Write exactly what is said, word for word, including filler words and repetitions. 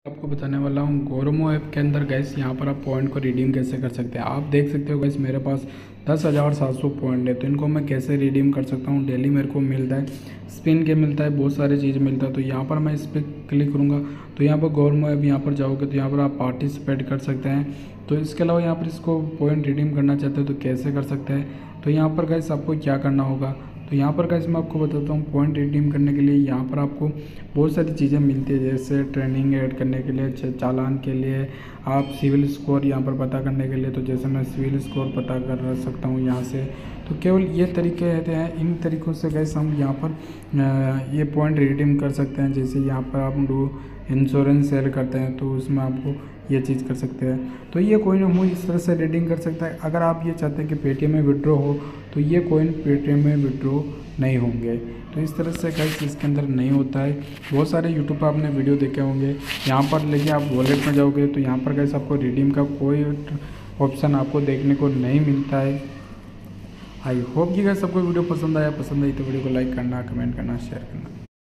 आपको बताने वाला हूँ गोरोमो ऐप के अंदर गैस यहाँ पर आप पॉइंट को रिडीम कैसे कर सकते हैं। आप देख सकते हो गैस मेरे पास दस हज़ार सात सौ पॉइंट है, तो इनको मैं कैसे रिडीम कर सकता हूँ। डेली मेरे को मिलता है, स्पिन के मिलता है, बहुत सारी चीज़ मिलता है। तो यहाँ पर मैं इस पर क्लिक करूँगा तो यहाँ पर गोरोमो ऐप यहाँ पर जाओगे तो यहाँ पर आप पार्टिसिपेट कर सकते हैं। तो इसके अलावा यहाँ पर इसको पॉइंट रिडीम करना चाहते हो तो कैसे कर सकते हैं। तो यहाँ पर गैस आपको क्या करना होगा, तो यहाँ पर गैस मैं आपको बताता हूँ। पॉइंट रिडीम करने के लिए यहाँ पर आपको बहुत सारी चीज़ें मिलती है, जैसे ट्रेनिंग ऐड करने के लिए, चालान के लिए, आप सिविल स्कोर यहाँ पर पता करने के लिए। तो जैसे मैं सिविल स्कोर पता कर सकता हूँ यहाँ से। तो केवल ये तरीके रहते हैं, इन तरीक़ों से गैस हम यहाँ पर ये पॉइंट रिडीम कर सकते हैं। जैसे यहाँ पर आप डू इंश्योरेंस सेल करते हैं तो उसमें आपको ये चीज़ कर सकते हैं। तो ये कोइन हम इस तरह से रिडीम कर सकता है। अगर आप ये चाहते हैं कि पेटीएम में विड्रॉ हो तो ये कोइन पेटीएम में विड्रॉ नहीं होंगे। तो इस तरह से गाइस इसके अंदर नहीं होता है। बहुत सारे यूट्यूब पर आपने वीडियो देखे होंगे, यहाँ पर लेके आप वॉलेट में जाओगे तो यहाँ पर गाइस आपको रिडीम का कोई ऑप्शन आपको देखने को नहीं मिलता है। आई होप कि गाइस सबको वीडियो पसंद आया पसंद आई तो वीडियो को लाइक करना, कमेंट करना, शेयर करना।